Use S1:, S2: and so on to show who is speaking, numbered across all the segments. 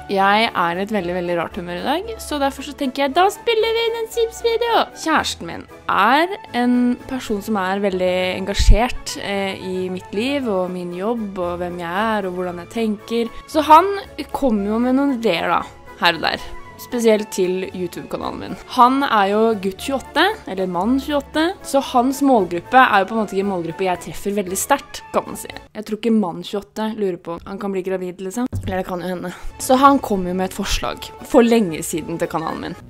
S1: Jeg er i et veldig, veldig rart humør i dag, så derfor så tenker jeg, da spiller vi inn en Sims-video! Kjæresten min er en person som er veldig engasjert i mitt liv og min jobb og hvem jeg er og hvordan jeg tenker. Så han kommer jo med noen ideer da, her og der. Spesielt til YouTube-kanalen min. Han er jo gutt 28, eller mann 28, så hans målgruppe er jo på en måte ikke en målgruppe jeg treffer veldig sterkt, kan man si. Jeg tror ikke mann 28 lurer på han kan bli gravid, liksom. Eller det kan jo hende. Så han kom jo med et forslag for lenge siden til kanalen min.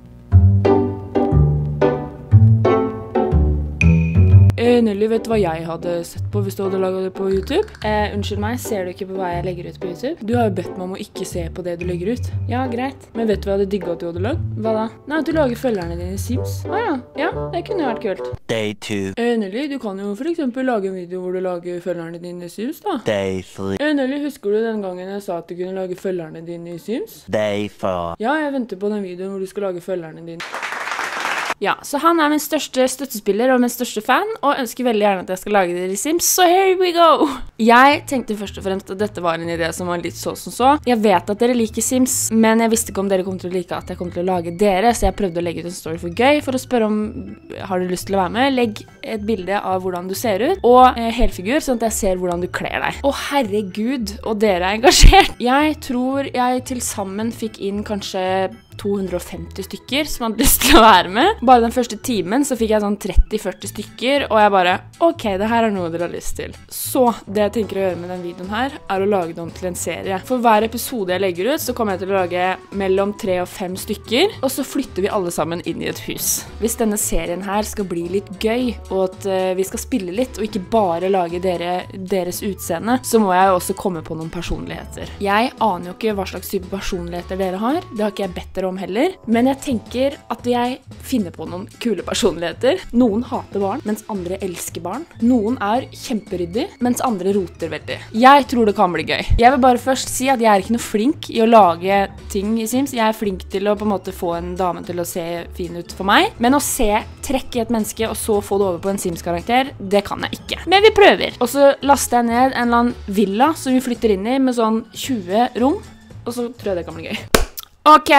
S1: Nelly, vet du hva jeg hadde sett på hvis du hadde laget det på YouTube? Unnskyld meg, ser du ikke på hva jeg legger ut på YouTube? Du har jo bedt meg om å ikke se på det du legger ut. Ja, greit. Men vet du hva jeg hadde digget at du hadde lagd? Hva da? Nei, at du lager følgerne dine i Sims. Ja, det kunne jo vært kult.
S2: Day 2.
S1: Nelly, du kan jo for eksempel lage en video hvor du lager følgerne dine i Sims, da.
S2: Day 3.
S1: Nelly, husker du den gangen jeg sa at du kunne lage følgerne dine i Sims?
S2: Day 4.
S1: Ja, jeg venter på den videoen hvor du skal lage følgerne dine. Ja, så han er min største støttespiller og min største fan, og ønsker veldig gjerne at jeg skal lage det i Sims, så here we go! Jeg tenkte først og fremst at dette var en idé som var litt så som så. Jeg vet at dere liker Sims, men jeg visste ikke om dere kom til å like at jeg kom til å lage dere, så jeg prøvde å legge ut en story for gøy, for å spørre om har du lyst til å være med. Legg et bilde av hvordan du ser ut, og helfigur, sånn at jeg ser hvordan du kler deg. Å herregud, og dere er engasjert! Jeg tror jeg til sammen fikk inn kanskje 250 stykker som hadde lyst til å være med. Bare den første timen så fikk jeg sånn 30-40 stykker, og jeg bare, ok, det her er noe dere har lyst til. Så det jeg tenker å gjøre med den videoen her, er å lage det om til en serie. For hver episode jeg legger ut, så kommer jeg til å lage mellom 3 og 5 stykker, og så flytter vi alle sammen inn i et hus. Hvis denne serien her skal bli litt gøy, og at vi skal spille litt, og ikke bare lage deres utseende, så må jeg også komme på noen personligheter. Jeg aner jo ikke hva slags type personligheter dere har, det har ikke jeg bedt dere om heller, men jeg tenker at jeg finner på noen kule personligheter. Noen hater barn, mens andre elsker barn. Noen er kjemperyddig, mens andre roter veldig. Jeg tror det kan bli gøy. Jeg vil bare først si at jeg er ikke noe flink i å lage ting i Sims. Jeg er flink til å på en måte få en dame til å se fin ut for meg, men å trekke i et menneske og så få det over på en Sims-karakter, det kan jeg ikke. Men vi prøver. Og så laster jeg ned en eller annen villa som vi flytter inn i med sånn 20 rom, og så tror jeg det kan bli gøy. Ok!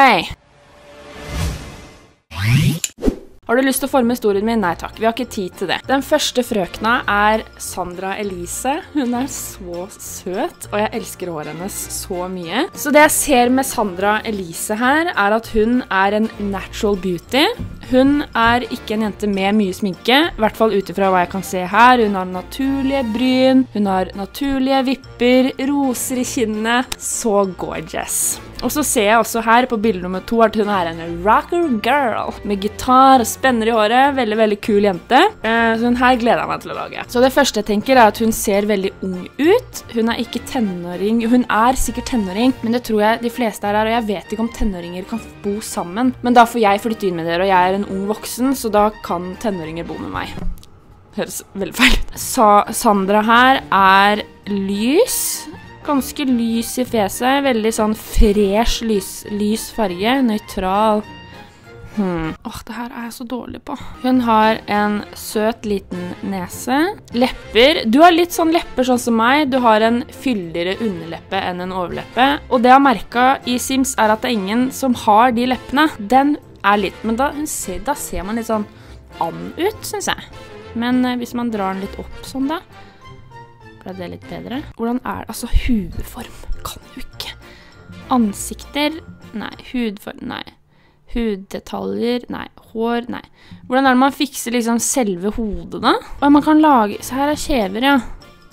S1: Har du lyst til å forme historien min? Nei takk, vi har ikke tid til det. Den første frøkna er Sandra Elise. Hun er så søt, og jeg elsker håret hennes så mye. Så det jeg ser med Sandra Elise her, er at hun er en natural beauty. Hun er ikke en jente med mye sminke, i hvert fall utifra hva jeg kan se her. Hun har naturlige bryn, hun har naturlige vipper, roser i kinnet. Så gorgeous. Og så ser jeg også her på bilde nummer 2 at hun er en rocker girl med gitar og spenner i håret. Veldig, veldig kul jente. Så hun her gleder jeg meg til å lage. Så det første jeg tenker er at hun ser veldig ung ut. Hun er ikke tenåring. Hun er sikkert tenåring, men det tror jeg de fleste her er, og jeg vet ikke om tenåringer kan bo sammen. Men da får jeg flytte inn med dere, og jeg er en ung voksen, så da kan tenåringer bo med meg. Høres veldig feil ut. Sandra her er lys. Ganske lys i fjeset, veldig sånn fresh, lys farge, nøytral. Det her er jeg så dårlig på. Hun har en søt liten nese. Lepper. Du har litt sånn lepper sånn som meg. Du har en fyldigere underleppe enn en overleppe. Og det jeg har merket i Sims er at det er ingen som har de leppene. Den er litt, men da ser man litt sånn and ut, synes jeg. Men hvis man drar den litt opp sånn da, ble det litt bedre. Hvordan er det? Altså, hudform kan jo ikke. Ansikter? Nei. Hudform? Nei. Huddetaljer? Nei. Hår? Nei. Hvordan er det man fikser liksom selve hodet da? Og man kan lage... Så her er kjever, ja.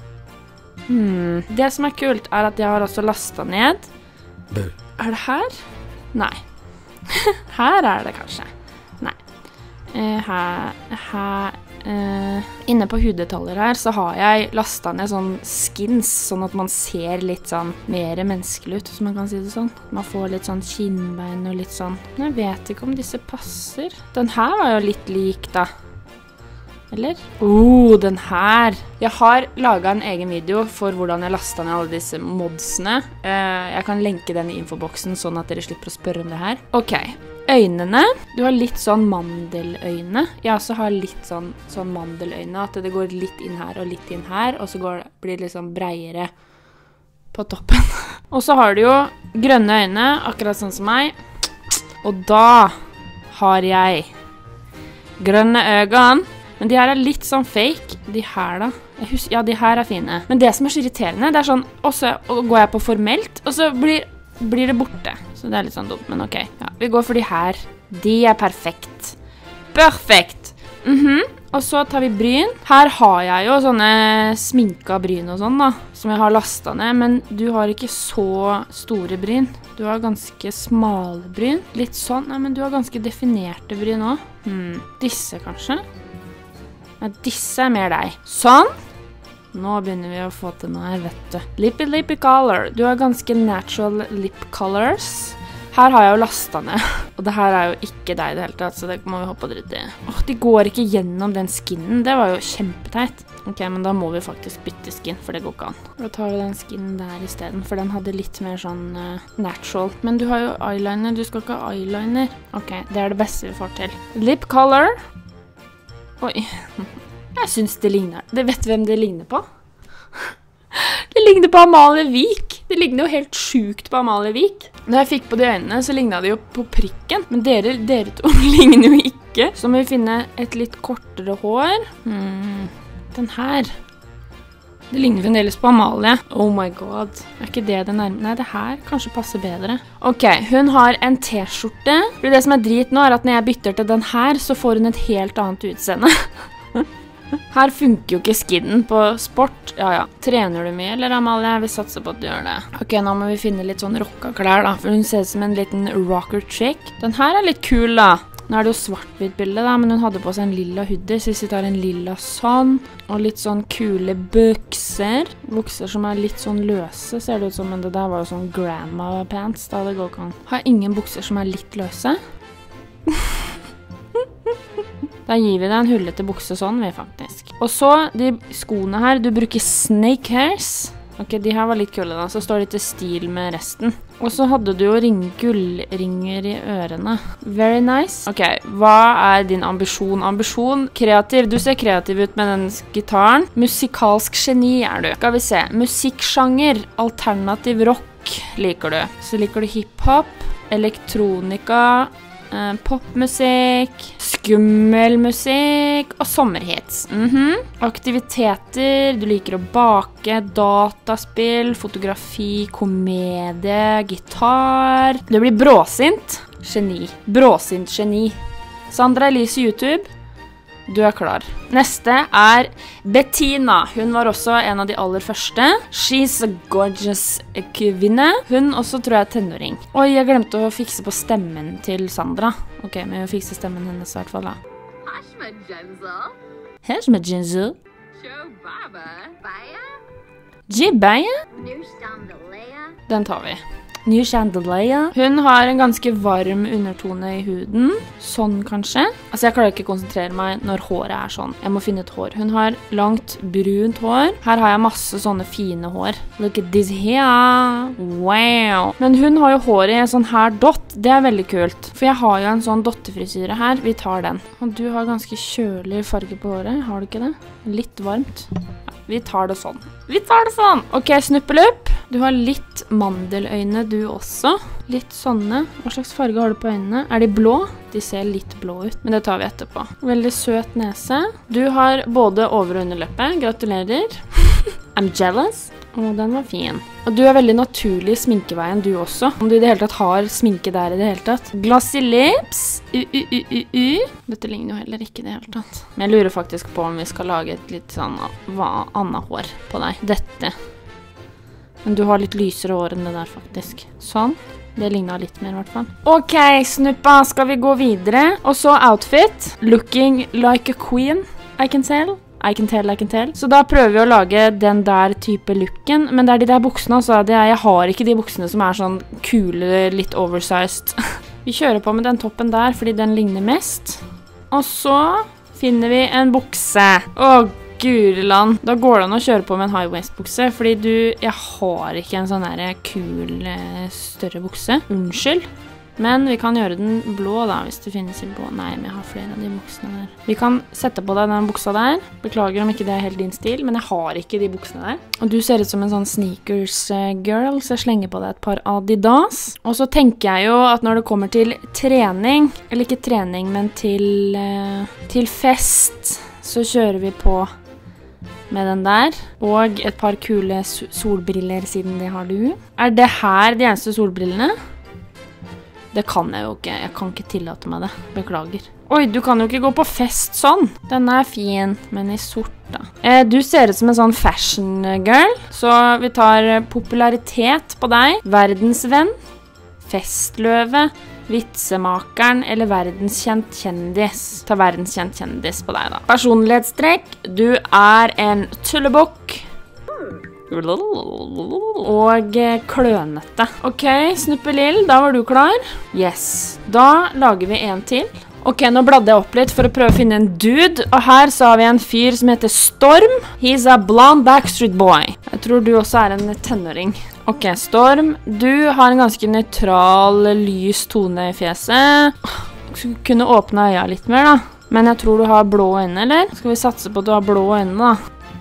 S1: Det som er kult er at jeg har også lastet ned. Er det her? Nei. Her er det kanskje. Nei. Inne på huddetaljer her så har jeg lastet ned sånn skins, sånn at man ser litt sånn mer menneskelig ut, hvis man kan si det sånn. Man får litt sånn kinnbein og litt sånn. Men jeg vet ikke om disse passer. Den her var jo litt lik da. Eller? Den her. Jeg har laget en egen video for hvordan jeg lastet ned alle disse modsene. Jeg kan lenke den i infoboksen sånn at dere slipper å spørre om det her. Ok. Øynene. Du har litt sånn mandeløyne. Jeg også har litt sånn mandeløyne, at det går litt inn her og litt inn her, og så blir det litt sånn breiere på toppen. Og så har du jo grønne øyne, akkurat sånn som meg. Og da har jeg grønne øyne. Men de her er litt sånn fake. De her da. Ja, de her er fine. Men det som er så irriterende, det er sånn, og så går jeg på formelt, og så blir det borte. Så det er litt sånn dumt, men ok. Ja, vi går for de her. De er perfekt. Perfekt! Og så tar vi bryn. Her har jeg jo sånne sminka bryn og sånn da, som jeg har lastet ned, men du har ikke så store bryn. Du har ganske smale bryn. Litt sånn, nei, men du har ganske definerte bryn også. Disse kanskje? Nei, disse er mer deg. Sånn. Nå begynner vi å få til noe her, vet du. Lippy color. Du har ganske natural lip colors. Her har jeg jo lastet ned. Og det her er jo ikke deg i det hele tatt, så det må vi hoppe og dritt i. Åh, de går ikke gjennom den skinnen. Det var jo kjempeteit. Ok, men da må vi faktisk bytte skin, for det går ikke an. Da tar vi den skinnen der i stedet, for den hadde litt mer sånn natural. Men du har jo eyeliner. Du skal ikke ha eyeliner. Ok, det er det beste vi får til. Lip color. Oi, jeg synes det ligner. Vet du hvem det ligner på? Det ligner på Amalie Vik. Det ligner jo helt sjukt på Amalie Vik. Når jeg fikk på de øynene, så lignet det jo på prikken. Men dere to ligner jo ikke. Så må vi finne et litt kortere hår. Den her. Det ligner fremdeles på Amalie. Oh my god. Er ikke det nærmere? Nei, det her kanskje passer bedre. Ok, hun har en t-skjorte. For det som er drit nå er at når jeg bytter til den her, så får hun et helt annet utseende. Her funker jo ikke skinnen på sport. Ja. Trener du mye, eller Amalie? Jeg vil satse på at du gjør det. Ok, nå må vi finne litt sånn rocka klær da, for hun ser ut som en liten rocker chick. Den her er litt kul da. Nå er det jo svart-hvitt bilde da, men hun hadde på seg en lilla hoodie, så hvis vi tar en lilla sånn, og litt sånn kule bukser. Bukser som er litt sånn løse, ser det ut som, men det der var jo sånn grandma pants, da det går ikke an. Har ingen bukser som er litt løse? Da gir vi deg en hullete bukse sånn, vi faktisk. Og så, de skoene her, du bruker snake hairs. Ok, de her var litt kule da, så står det til stil med resten. Og så hadde du jo gullringer i ørene. Very nice. Ok, hva er din ambisjon? Ambisjon, kreativ. Du ser kreativ ut med den gitaren. Musikalsk geni er du. Skal vi se, musikksjanger, alternativ rock liker du. Så liker du hiphop, elektronika, popmusikk, skummel musikk og sommerhits. Aktiviteter, du liker å bake, dataspill, fotografi, komedie, gitar. Du blir bråsint. Geni. Bråsint geni. Sandra Elise YouTube. Du er klar. Neste er Bettina. Hun var også en av de aller første. She's a gorgeous kvinne. Hun også tror jeg er tenåring. Oi, jeg glemte å fikse på stemmen til Sandra. Ok, men jeg fikser stemmen hennes i hvert fall da. Hashma Jinzu. Jibaya? Den tar vi. New Chandelier. Hun har en ganske varm undertone i huden. Sånn kanskje. Altså jeg klarer ikke å konsentrere meg når håret er sånn. Jeg må finne et hår. Hun har langt brunt hår. Her har jeg masse sånne fine hår. Look at this here. Wow. Men hun har jo håret i en sånn her dott. Det er veldig kult. For jeg har jo en sånn dottefrisyre her. Vi tar den. Og du har ganske kjølig farge på håret. Har du ikke det? Litt varmt. Ja, vi tar det sånn. Vi tar det sånn. Ok, snuppelupp. Du har litt mandeløyne du også. Litt sånne. Hva slags farge har du på øynene? Er de blå? De ser litt blå ut, men det tar vi etterpå. Veldig søt nese. Du har både over- og underleppe. Gratulerer. I'm jealous. Å, den var fin. Og du er veldig naturlig i sminkeveien du også. Om du i det hele tatt har sminke der i det hele tatt. Glossy lips. Dette ligner jo heller ikke i det hele tatt. Men jeg lurer faktisk på om vi skal lage et litt sånn annet hår på deg. Dette. Men du har litt lysere hår enn det der faktisk. Sånn. Det ligner litt mer i hvert fall. Ok, snuppa, skal vi gå videre? Og så outfit. Looking like a queen, I can tell. I can tell. Så da prøver vi å lage den der type looken. Men det er de der buksene, altså. Jeg har ikke de buksene som er sånn kule, litt oversized. Vi kjører på med den toppen der, fordi den ligner mest. Og så finner vi en bukse. Åh, Guriland. Da går det an å kjøre på med en high waist bukse, fordi jeg har ikke en sånn der kul, større bukse. Unnskyld. Men vi kan gjøre den blå da, hvis det finnes i blå. Nei, men jeg har flere av de buksene der. Vi kan sette på deg den buksa der. Beklager om ikke det er helt din stil, men jeg har ikke de buksene der. Og du ser ut som en sånn sneakers girl, så jeg slenger på deg et par Adidas. Og så tenker jeg jo at når det kommer til trening, eller ikke trening, men til fest, så kjører vi på med den der, og et par kule solbriller siden det har du. Er det her de eneste solbrillene? Det kan jeg jo ikke. Jeg kan ikke tillate meg det. Beklager. Oi, du kan jo ikke gå på fest sånn. Denne er fin, men i sort da. Du ser ut som en sånn fashion girl, så vi tar popularitet på deg. Verdensvenn, festløve, vitsemakeren eller verdenskjent kjendis. Ta verdenskjent kjendis på deg da. Personlighetstrekk, du er en tullebukk. Og klønete. Ok, Snuppelill, da var du klar? Yes. Da lager vi en til. Ok, nå bladde jeg opp litt for å prøve å finne en dude, og her så har vi en fyr som heter Storm. He's a blonde Backstreet Boy. Jeg tror du også er en tenåring. Ok, Storm, du har en ganske nøytral, lys tone i fjeset. Skulle kunne åpne øya litt mer da. Men jeg tror du har blå øyne, eller? Skal vi satse på at du har blå øyne da?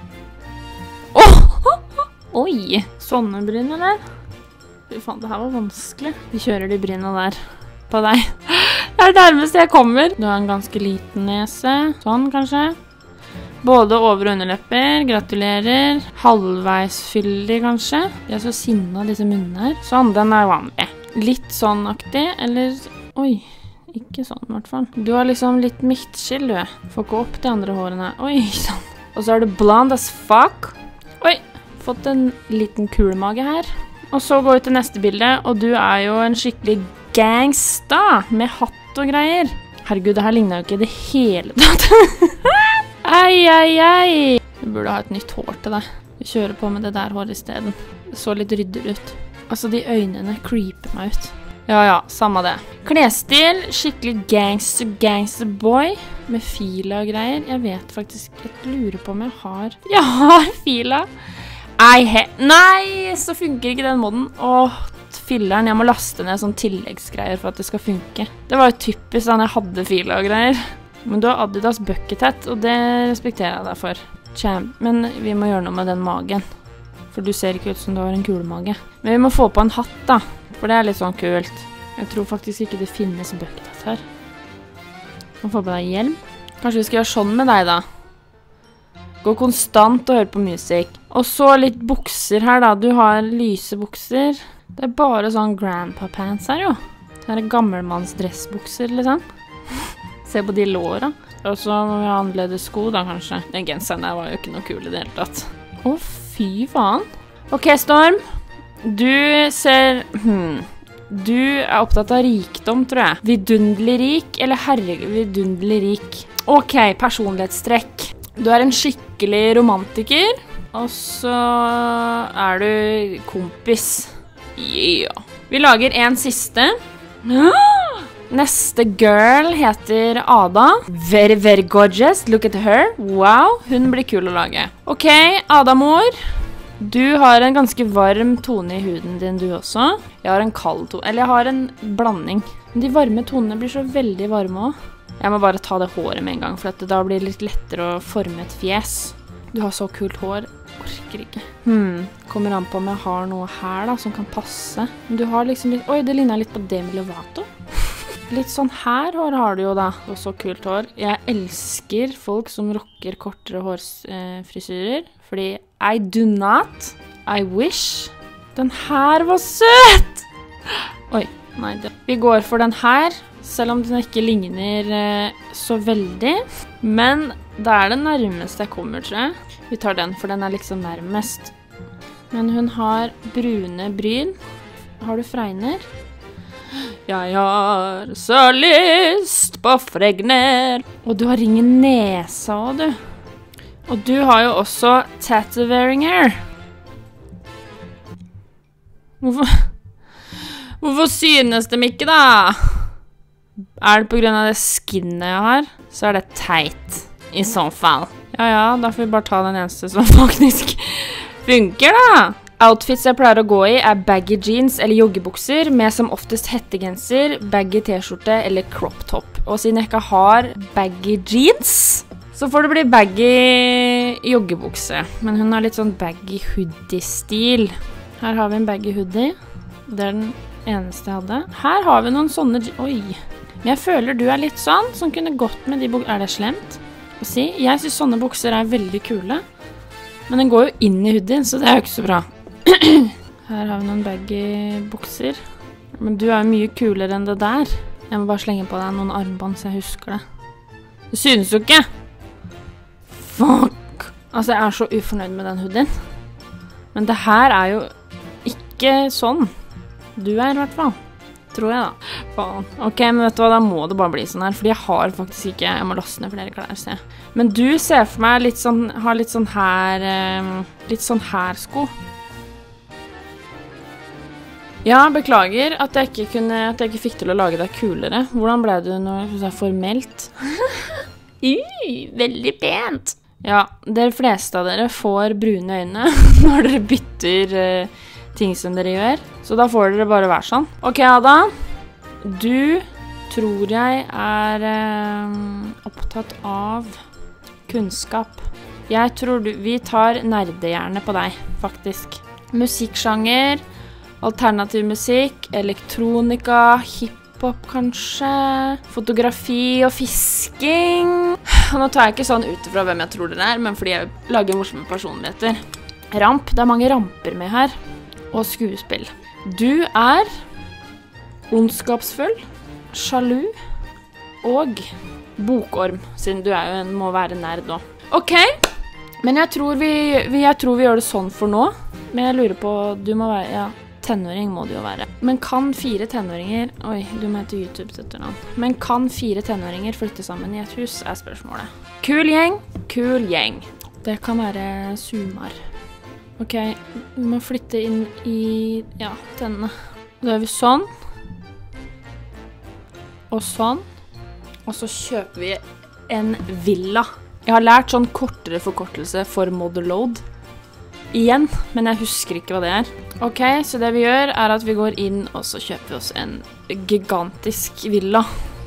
S1: Oi, sånne bryn, eller? Fy faen, det her var vanskelig. Vi kjører de bryna der på deg. Det er nærmest jeg kommer. Du har en ganske liten nese. Sånn, kanskje. Både over- og underlepper. Gratulerer. Halvveis fyldig, kanskje. De er så sinne av disse munnene her. Sånn, den er vanlig. Litt sånn-aktig, eller... Oi, ikke sånn i hvert fall. Du har liksom litt midtskill, du. Får ikke opp de andre hårene. Oi, sånn. Og så er du blond as fuck. Oi, fått en liten kulmage her. Og så går vi til neste bilde, og du er jo en skikkelig gangsta med hatt og greier. Herregud, det her ligner jo ikke i det hele tatt. Ei. Du burde ha et nytt hår til deg. Vi kjører på med det der håret i stedet. Det så litt rydder ut. Altså, de øynene creeper meg ut. Ja, samme det. Klesstil, skikkelig gangster boy, med fila og greier. Jeg vet faktisk, jeg lurer på om jeg har fila. Nei, så funker ikke den moden. Filleren, jeg må laste ned sånn tilleggsgreier for at det skal funke. Det var jo typisk da jeg hadde fila og greier. Men du har Adidas Buckethead, og det respekterer jeg deg for. Men vi må gjøre noe med den magen. For du ser ikke ut som du har en kulemage. Men vi må få på en hatt da, for det er litt sånn kult. Jeg tror faktisk ikke det finnes Buckethead her. Du må få på deg hjelm. Kanskje vi skal gjøre sånn med deg da. Gå konstant og høre på musikk. Og så litt bukser her da. Du har lyse bukser. Det er bare sånn grandpa pants her jo. Det er gammelmanns dressbukser liksom. Se på de låra. Og så må vi ha annerledes sko da kanskje. Den genseren der var jo ikke noe kul i det hele tatt. Fy faen. Ok, Storm. Du ser... Du er opptatt av rikdom, tror jeg. Vidundelig rik, eller vidundelig rik. Ok, personlighetstrekk. Du er en skikkelig romantiker, og så er du kompis. Yeah. Vi lager en siste. Neste girl heter Ada. Very, very gorgeous. Look at her. Wow, hun blir kul å lage. Ok, Ada-mor. Du har en ganske varm tone i huden din, du også. Jeg har en kald tone, eller jeg har en blanding. De varme tonene blir så veldig varme også. Jeg må bare ta det håret med en gang, for da blir det litt lettere å forme et fjes. Du har så kult hår. Orker ikke. Kommer an på om jeg har noe her da, som kan passe. Men du har liksom litt... Oi, det ligner litt på Demi Lovato. Litt sånn her hår har du jo da. Og så kult hår. Jeg elsker folk som rocker kortere hårfrisyrer. Fordi I do not. I wish. Den her var søt! Oi, nei. Vi går for den her. Selv om den ikke ligner så veldig. Men det er det nærmeste jeg kommer, tror jeg. Vi tar den, for den er liksom nærmest. Men hun har brune bryn. Har du fregner? Jeg har så lyst på fregner. Og du har ring i nesa også, du. Og du har jo også tatoveringer. Hvorfor synes de ikke da? Er det på grunn av det skinnet jeg har, så er det teit. I så fall. Ja, da får vi bare ta den eneste som faktisk funker da. Outfits jeg pleier å gå i er baggy jeans eller joggebukser, med som oftest hettegenser, baggy t-skjorte eller crop top. Og siden jeg ikke har baggy jeans, så får det bli baggy joggebukse. Men hun har litt sånn baggy hoodie-stil. Her har vi en baggy hoodie. Det er den eneste jeg hadde. Her har vi noen sånne... Oi. Men jeg føler du er litt sånn, som kunne gått med de buksene. Er det slemt å si? Jeg synes sånne bukser er veldig kule. Men den går jo inn i hoodien, så det er jo ikke så bra. Her har vi noen baggy bukser. Men du er jo mye kulere enn det der. Jeg må bare slenge på deg noen armbånd så jeg husker det. Du synes jo ikke. Fuck. Altså, jeg er så ufornøyd med den hoodien. Men det her er jo ikke sånn. Du er i hvert fall. Tror jeg da. Faen. Ok, men vet du hva, da må det bare bli sånn her. Fordi jeg har faktisk ikke, jeg må laste ned flere klær, se. Men du ser for meg litt sånn, har litt sånn her sko. Ja, beklager at jeg ikke fikk til å lage deg kulere. Hvordan ble du når du sa formelt? Veldig pent. Ja, de fleste av dere får brune øyne når dere bytter ting som dere gjør. Så da får dere bare være sånn. Ok, Ada. Du tror jeg er opptatt av kunnskap. Jeg tror vi tar nerdehjerne på deg, faktisk. Musikksjanger, alternativ musikk, elektronika, hiphop kanskje, fotografi og fisking. Nå tar jeg ikke sånn ut fra hvem jeg tror dere er, men fordi jeg lager morsomme personligheter. Ramp, det er mange ramper med her. Og skuespill. Du er ondskapsfull, sjalu og bokorm, siden du er jo må være nerd nå. Ok, men jeg tror vi gjør det sånn for nå. Men jeg lurer på, du må være, ja, tenåring må du jo være. Men kan 4 tenåringer, oi, du må hete YouTube etter navn. Men kan 4 tenåringer flytte sammen i et hus, er spørsmålet. Kul gjeng, kul gjeng. Det kan være Sumar. Ok, vi må flytte inn i, ja, denne. Da gjør vi sånn. Og sånn. Og så kjøper vi en villa. Jeg har lært sånn kortere forkortelse for Modelload. Igjen, men jeg husker ikke hva det er. Ok, så det vi gjør er at vi går inn og så kjøper vi oss en gigantisk villa.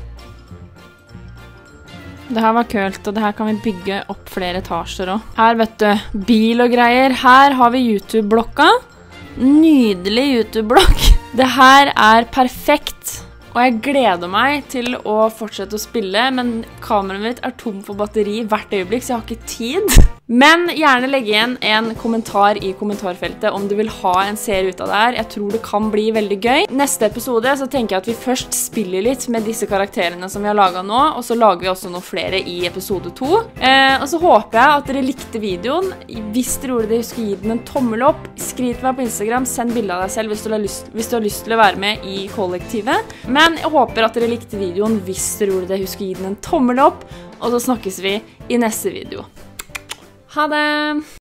S1: Det her var kult, og det her kan vi bygge opp flere etasjer også. Her, vet du, bil og greier. Her har vi YouTube-blokka. Nydelig YouTube-blokk. Det her er perfekt, og jeg gleder meg til å fortsette å spille, men kameraet mitt er tom for batteri hvert øyeblikk, så jeg har ikke tid. Men gjerne legg igjen en kommentar i kommentarfeltet om du vil ha en serie ut av det her. Jeg tror det kan bli veldig gøy. Neste episode så tenker jeg at vi først spiller litt med disse karakterene som vi har laget nå, og så lager vi også noen flere i episode 2. Og så håper jeg at dere likte videoen. Hvis dere gjorde det, husk å gi den en tommel opp. Skriv til meg på Instagram, send bilder av deg selv hvis du har lyst til å være med i kollektivet. Men jeg håper at dere likte videoen. Hvis dere gjorde det, husk å gi den en tommel opp, og så snakkes vi i neste video. Ha det!